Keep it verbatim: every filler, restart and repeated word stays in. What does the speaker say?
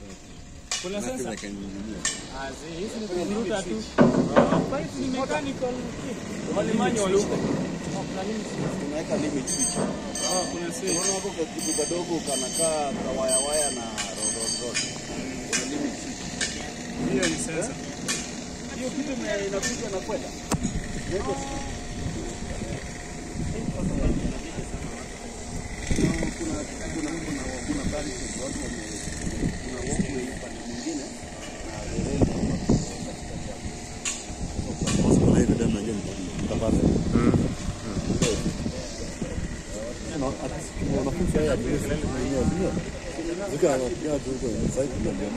Kuna sensor. Like Ah, see, hizi ni computer tu. Kwa hiyo ni mechanical kit. Wale manual huko. Kuna nini? unaweka limit switch. Ah, kuna switch. Unaona hapo kwa kitu kadogo kanakaa ka waya waya na rod rod rod. Kuna limit switch. Hiyo ni sensor. Hiyo kitu inakuja na kwenda. Ndio. Kuna kuna kuna kuna bali kwa watu wame kuna walkway pande nyingine na reli kwa hiyo ndio ndio mtapata. Mm. Na wanafunzi haya ndio ndio ndio. Zika ya ndio sasa